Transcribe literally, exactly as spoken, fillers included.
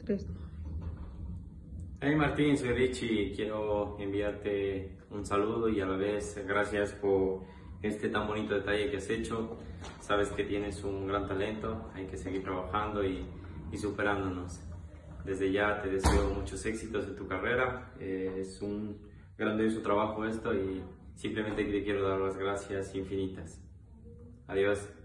Tres. Hey Martín, soy Richie. Quiero enviarte un saludo y a la vez gracias por este tan bonito detalle que has hecho. Sabes que tienes un gran talento, hay que seguir trabajando y, y superándonos. Desde ya te deseo muchos éxitos en tu carrera. Eh, es un grandioso trabajo esto y simplemente te quiero dar las gracias infinitas. Adiós.